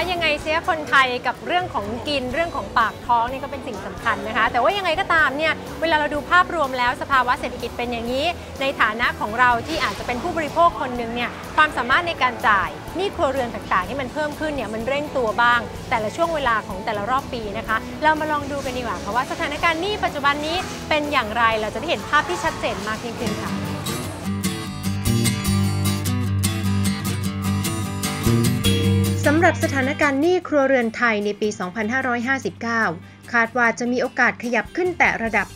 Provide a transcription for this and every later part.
ยังไงเสียคนไทยกับเรื่องของกินเรื่องของปากท้องนี่ก็เป็นสิ่งสำคัญนะคะแต่ว่ายังไงก็ตามเนี่ยเวลาเราดูภาพรวมแล้วสภาวะเศรษฐกิจเป็นอย่างนี้ในฐานะของเราที่อาจจะเป็นผู้บริโภคคนหนึ่งเนี่ยความสามารถในการจ่ายหนี้ครัวเรือนต่างๆที่มันเพิ่มขึ้นเนี่ยมันเร่งตัวบ้างแต่ละช่วงเวลาของแต่ละรอบปีนะคะเรามาลองดูกันดีกว่าค่ะว่าสถานการณ์หนี้ปัจจุบันนี้เป็นอย่างไรเราจะได้เห็นภาพที่ชัดเจนมากยิ่งขึ้นค่ะสำหรับสถานการณ์หนี้ครัวเรือนไทยในปี 2559 คาดว่าจะมีโอกาสขยับขึ้นแต่ระดับ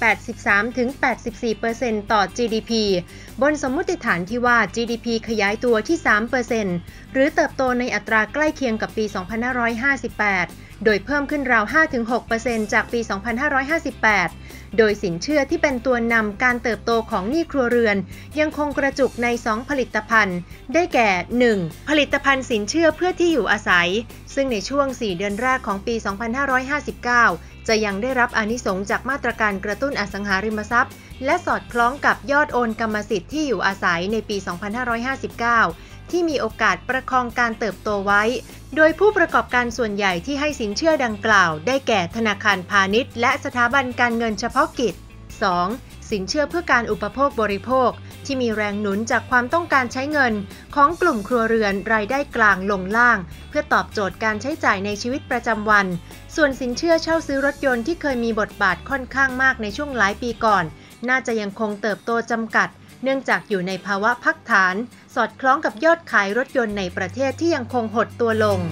83-84% ต่อ GDP บนสมมุติฐานที่ว่า GDP ขยายตัวที่ 3% หรือเติบโตในอัตราใกล้เคียงกับปี 2558 โดยเพิ่มขึ้นราว 5-6% จากปี 2558 โดยสินเชื่อที่เป็นตัวนำการเติบโตของหนี้ครัวเรือนยังคงกระจุกใน 2 ผลิตภัณฑ์ ได้แก่ 1. ผลิตภัณฑ์สินเชื่อเพื่อที่อยู่อาศัยซึ่งในช่วง 4 เดือนแรกของปี 2559 จะยังได้รับอานิสงส์จากมาตรการกระตุ้นอสังหาริมทรัพย์และสอดคล้องกับยอดโอนกรรมสิทธิ์ที่อยู่อาศัยในปี 2559 ที่มีโอกาสประคองการเติบโตไว้โดยผู้ประกอบการส่วนใหญ่ที่ให้สินเชื่อดังกล่าวได้แก่ธนาคารพาณิชย์และสถาบันการเงินเฉพาะกิจ 2. สินเชื่อเพื่อการอุปโภคบริโภคที่มีแรงหนุนจากความต้องการใช้เงินของกลุ่มครัวเรือนรายได้กลางลงล่างเพื่อตอบโจทย์การใช้จ่ายในชีวิตประจำวันส่วนสินเชื่อเช่าซื้อรถยนต์ที่เคยมีบทบาทค่อนข้างมากในช่วงหลายปีก่อนน่าจะยังคงเติบโตจำกัดเนื่องจากอยู่ในภาวะพักฐานสอดคล้องกับยอดขายรถยนต์ในประเทศที่ยังคงหดตัวลง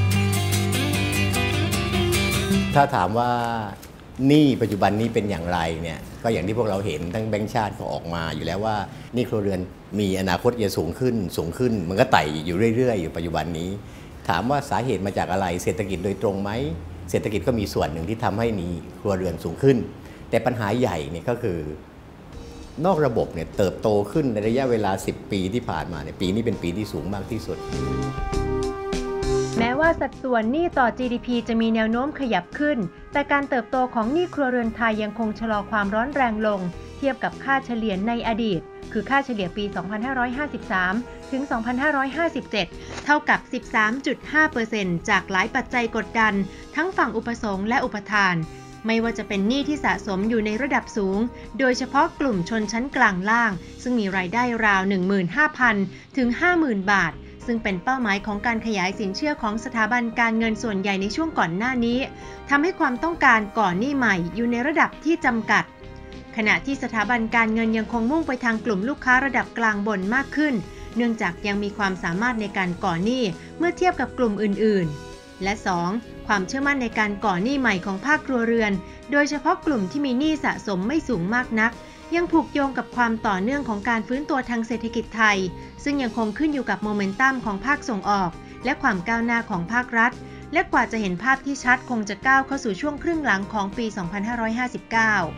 ถ้าถามว่าหนี้ปัจจุบันนี้เป็นอย่างไรเนี่ยก็อย่างที่พวกเราเห็นทั้งแบงก์ชาติก็ออกมาอยู่แล้วว่าหนี้ครัวเรือนมีอนาคตจะสูงขึ้นมันก็ไต่อยู่เรื่อยๆอยู่ปัจจุบันนี้ถามว่าสาเหตุมาจากอะไรเศรษฐกิจโดยตรงไหมเศรษฐกิจก็มีส่วนหนึ่งที่ทำให้หนี้ครัวเรือนสูงขึ้นแต่ปัญหาใหญ่เนี่ยก็คือนอกระบบเนี่ยเติบโตขึ้นในระยะเวลา10 ปีที่ผ่านมาเนี่ยปีนี้เป็นปีที่สูงมากที่สุดแม้ว่าสัดส่วนหนี้ต่อ GDP จะมีแนวโน้มขยับขึ้นแต่การเติบโตของหนี้ครัวเรือนไทยยังคงชะลอความร้อนแรงลงเทียบกับค่าเฉลี่ยในอดีตคือค่าเฉลี่ยปี 2553 ถึง 2557 เท่ากับ 13.5% จากหลายปัจจัยกดดันทั้งฝั่งอุปสงค์และอุปทานไม่ว่าจะเป็นหนี้ที่สะสมอยู่ในระดับสูงโดยเฉพาะกลุ่มชนชั้นกลางล่างซึ่งมีรายได้ราว 15,000 ถึง 50,000 บาทซึ่งเป็นเป้าหมายของการขยายสินเชื่อของสถาบันการเงินส่วนใหญ่ในช่วงก่อนหน้านี้ทำให้ความต้องการก่อนหนี้ใหม่อยู่ในระดับที่จำกัดขณะที่สถาบันการเงินยังคงมุ่งไปทางกลุ่มลูกค้าระดับกลางบนมากขึ้นเนื่องจากยังมีความสามารถในการก่อหนี้เมื่อเทียบกับกลุ่มอื่นๆและ 2. ความเชื่อมั่นในการก่อหนี้ใหม่ของภาคครัวเรือนโดยเฉพาะกลุ่มที่มีหนี้สะสมไม่สูงมากนักยังผูกโยงกับความต่อเนื่องของการฟื้นตัวทางเศรษฐกิจไทยซึ่งยังคงขึ้นอยู่กับโมเมนตัมของภาคส่งออกและความก้าวหน้าของภาครัฐและกว่าจะเห็นภาพที่ชัดคงจะก้าวเข้าสู่ช่วงครึ่งหลังของปี 2559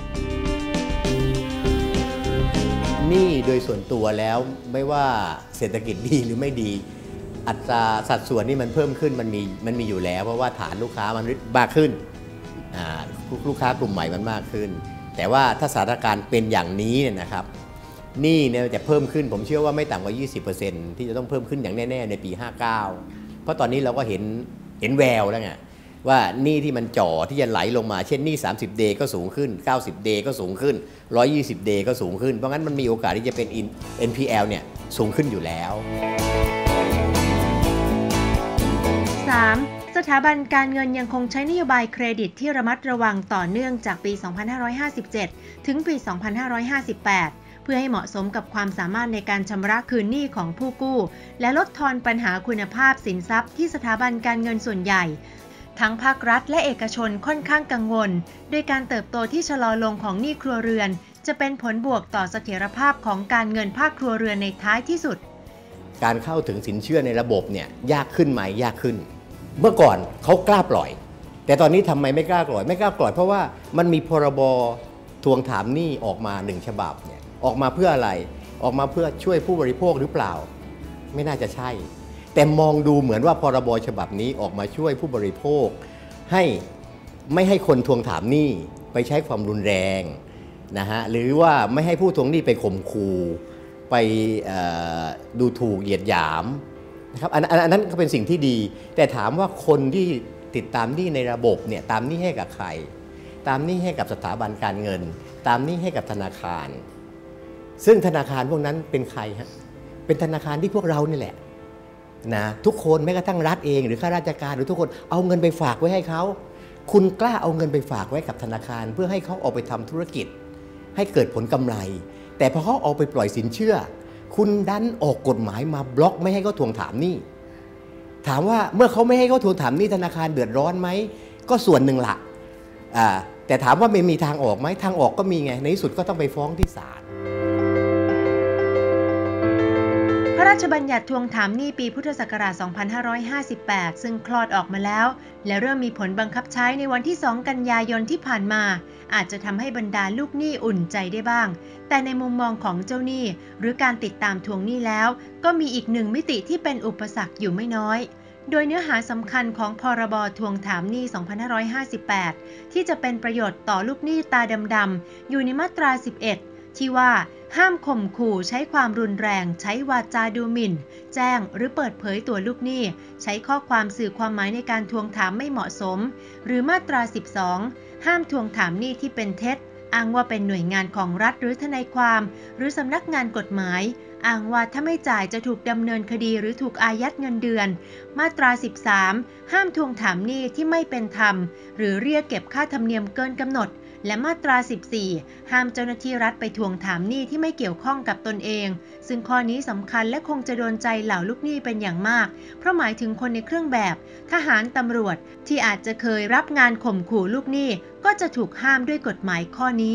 หนี้โดยส่วนตัวแล้วไม่ว่าเศรษฐกิจดีหรือไม่ดีอัตราสัดส่วนนี่มันเพิ่มขึ้นมันมีอยู่แล้วเพราะว่าฐานลูกค้ามันมากขึ้นลูกค้ากลุ่มใหม่มันมากขึ้นแต่ว่าถ้าสถานการณ์เป็นอย่างนี้เนี่ยนะครับหนี้เนี่ยจะเพิ่มขึ้นผมเชื่อว่าไม่ต่ำกว่า 20% ที่จะต้องเพิ่มขึ้นอย่างแน่ๆในปี 59 เพราะตอนนี้เราก็เห็นแววแล้วไงว่าหนี้ที่มันจ่อที่จะไหลลงมาเช่นหนี้30 day ก็สูงขึ้น90 day ก็สูงขึ้น120 day ก็สูงขึ้นเพราะงั้นมันมีโอกาสที่จะเป็น NPL เนี่ยสูงขึ้นอยู่แล้ว 3. สถาบันการเงินยังคงใช้นโยบายเครดิตที่ระมัดระวังต่อเนื่องจากปี 2557 ถึงปี 2558 เพื่อให้เหมาะสมกับความสามารถในการชำระคืนหนี้ของผู้กู้และลดทอนปัญหาคุณภาพสินทรัพย์ที่สถาบันการเงินส่วนใหญ่ทั้งภาครัฐและเอกชนค่อนข้างกังวลโดยการเติบโตที่ชะลอลงของหนี้ครัวเรือนจะเป็นผลบวกต่อเสถียรภาพของการเงินภาคครัวเรือนในท้ายที่สุดการเข้าถึงสินเชื่อในระบบเนี่ยยากขึ้นไหมยากขึ้นเมื่อก่อนเขากล้าปล่อยแต่ตอนนี้ทำไมไม่กล้าปล่อยเพราะว่ามันมีพรบทวงถามหนี้ออกมา1 ฉบับเนี่ยออกมาเพื่ออะไรออกมาเพื่อช่วยผู้บริโภคหรือเปล่าไม่น่าจะใช่แต่มองดูเหมือนว่าพรบฉบับนี้ออกมาช่วยผู้บริโภคให้ไม่ให้คนทวงถามหนี้ไปใช้ความรุนแรงนะฮะหรือว่าไม่ให้ผู้ทวงหนี้ไปข่มขู่ไปดูถูกเหยียดหยามนะครับอันนั้นก็เป็นสิ่งที่ดีแต่ถามว่าคนที่ติดตามหนี้ในระบบเนี่ยตามหนี้ให้กับใครตามหนี้ให้กับสถาบันการเงินตามหนี้ให้กับธนาคารซึ่งธนาคารพวกนั้นเป็นใครฮะเป็นธนาคารที่พวกเรานี่แหละนะทุกคนแม้กระทั่งรัฐเองหรือข้าราชการหรือทุกคนเอาเงินไปฝากไว้ให้เขาคุณกล้าเอาเงินไปฝากไว้กับธนาคารเพื่อให้เขาออกไปทำธุรกิจให้เกิดผลกำไรแต่พอเขาเอาไปปล่อยสินเชื่อคุณดันออกกฎหมายมาบล็อกไม่ให้เขาทวงถามหนี้ถามว่าเมื่อเขาไม่ให้เขาทวงถามหนี้ธนาคารเดือดร้อนไหมก็ส่วนหนึ่งละแต่ถามว่ามีทางออกไหมทางออกก็มีไงในที่สุดก็ต้องไปฟ้องที่ศาลพระราชบัญญัติทวงถามหนี้ปีพุทธศักราช 2558 ซึ่งคลอดออกมาแล้วและเริ่มมีผลบังคับใช้ในวันที่ 2 กันยายนที่ผ่านมาอาจจะทำให้บรรดาลูกหนี้อุ่นใจได้บ้างแต่ในมุมมองของเจ้าหนี้หรือการติดตามทวงหนี้แล้วก็มีอีกหนึ่งมิติที่เป็นอุปสรรคอยู่ไม่น้อยโดยเนื้อหาสำคัญของพรบทวงถามหนี้ 2558 ที่จะเป็นประโยชน์ต่อลูกหนี้ตาดำๆอยู่ในมาตรา 11 ที่ว่าห้ามข่มขู่ใช้ความรุนแรงใช้วาจาดูหมิ่นแจ้งหรือเปิดเผยตัวลูกหนี้ใช้ข้อความสื่อความหมายในการทวงถามไม่เหมาะสมหรือมาตรา 12 ห้ามทวงถามหนี้ที่เป็นเท็จอ้างว่าเป็นหน่วยงานของรัฐหรือทนายความหรือสำนักงานกฎหมายอ้างว่าถ้าไม่จ่ายจะถูกดำเนินคดีหรือถูกอายัดเงินเดือนมาตรา 13 ห้ามทวงถามหนี้ที่ไม่เป็นธรรมหรือเรียกเก็บค่าธรรมเนียมเกินกำหนดและมาตรา 14 ห้ามเจ้าหน้าที่รัฐไปทวงถามหนี้ที่ไม่เกี่ยวข้องกับตนเองซึ่งข้อนี้สำคัญและคงจะโดนใจเหล่าลูกหนี้เป็นอย่างมากเพราะหมายถึงคนในเครื่องแบบทหารตำรวจที่อาจจะเคยรับงานข่มขู่ลูกหนี้ก็จะถูกห้ามด้วยกฎหมายข้อนี้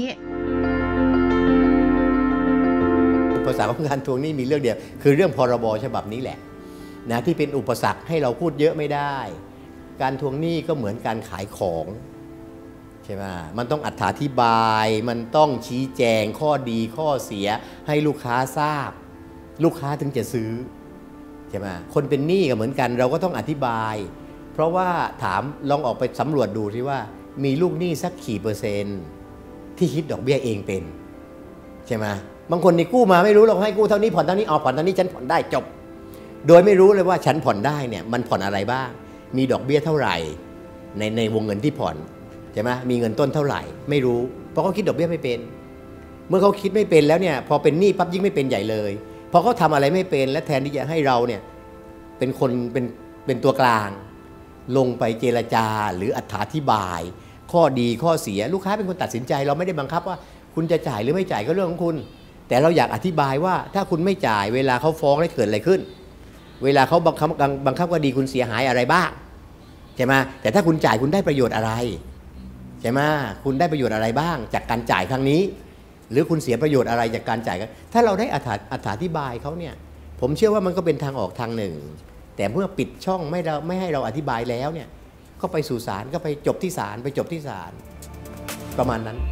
อุปสรรคของการทวงหนี้มีเรื่องเดียวคือเรื่องพรบฉบับนี้แหละนะที่เป็นอุปสรรคให้เราพูดเยอะไม่ได้การทวงหนี้ก็เหมือนการขายของใช่ไหมมันต้องอธิบายมันต้องชี้แจงข้อดีข้อเสียให้ลูกค้าทราบลูกค้าถึงจะซื้อใช่ไหมคนเป็นหนี้ก็เหมือนกันเราก็ต้องอธิบายเพราะว่าถามลองออกไปสำรวจดูสิว่ามีลูกหนี้สักกี่เปอร์เซ็นต์ที่คิดดอกเบี้ยเองเป็นใช่ไหมบางคนนี่กู้มาไม่รู้เราให้กู้เท่านี้ผ่อนเท่านี้ผ่อนเท่านี้ฉันผ่อนได้จบโดยไม่รู้เลยว่าฉันผ่อนได้เนี่ยมันผ่อนอะไรบ้างมีดอกเบี้ยเท่าไหร่ในวงเงินที่ผ่อนใช่ไหมมีเงินต้นเท่าไหร่ไม่รู้เพราะเขาคิดดอกเบี้ยไม่เป็นเมื่อเขาคิดไม่เป็นแล้วเนี่ยพอเป็นหนี้ปั๊บยิ่งไม่เป็นใหญ่เลยพอเขาทำอะไรไม่เป็นและแทนที่จะให้เราเนี่ยเป็นคนเป็นตัวกลางลงไปเจรจาหรืออธิบายข้อดีข้อเสียลูกค้าเป็นคนตัดสินใจเราไม่ได้บังคับว่าคุณจะจ่ายหรือไม่จ่ายก็เรื่องของคุณแต่เราอยากอธิบายว่าถ้าคุณไม่จ่ายเวลาเขาฟ้องได้เกิดอะไรขึ้นเวลาเขาบังคับคดีคุณเสียหายอะไรบ้างใช่ไหมแต่ถ้าคุณจ่ายคุณได้ประโยชน์อะไรใช่ไหมคุณได้ประโยชน์อะไรบ้างจากการจ่ายครั้งนี้หรือคุณเสียประโยชน์อะไรจากการจ่ายกันถ้าเราได้อธิบายเขาเนี่ยผมเชื่อว่ามันก็เป็นทางออกทางหนึ่งแต่เมื่อปิดช่องไม่ให้เราอธิบายแล้วเนี่ยก็ไปสู่ศาลก็ไปจบที่ศาลประมาณนั้น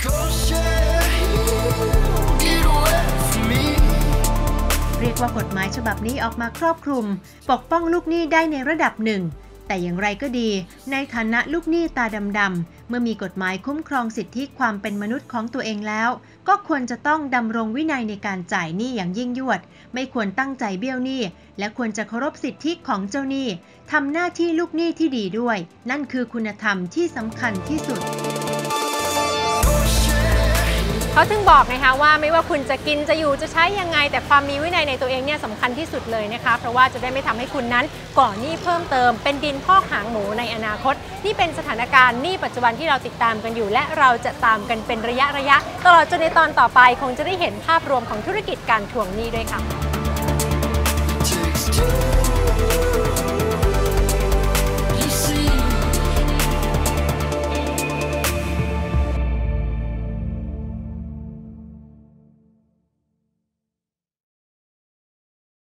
เรียกว่ากฎหมายฉบับนี้ออกมาครอบคลุมปกป้องลูกหนี้ได้ในระดับหนึ่งแต่อย่างไรก็ดีในฐานะลูกหนี้ตาดำๆเมื่อมีกฎหมายคุ้มครองสิทธิความเป็นมนุษย์ของตัวเองแล้วก็ควรจะต้องดำรงวินัยในการจ่ายหนี้อย่างยิ่งยวดไม่ควรตั้งใจเบี้ยวหนี้และควรจะเคารพสิทธิของเจ้าหนี้ทำหน้าที่ลูกหนี้ที่ดีด้วยนั่นคือคุณธรรมที่สำคัญที่สุดเขาถึงบอกนะคะว่าไม่ว่าคุณจะกินจะอยู่จะใช้ยังไงแต่ความมีวินัยในตัวเองเนี่ยสำคัญที่สุดเลยนะคะเพราะว่าจะได้ไม่ทำให้คุณนั้นก่อหนี้เพิ่มเติมเป็นดินพอกหางหมูในอนาคตนี่เป็นสถานการณ์หนี้ปัจจุบันที่เราติดตามกันอยู่และเราจะตามกันเป็นระยะตลอดจนในตอนต่อไปคงจะได้เห็นภาพรวมของธุรกิจการทวงหนี้ด้วยค่ะ